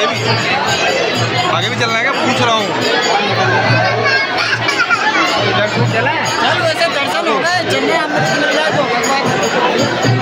आगे भी चलना है क्या? पूछ रहा हूँ। चल वैसे दर्शन हो गए, चेन्नई अमृत मिल जाए तो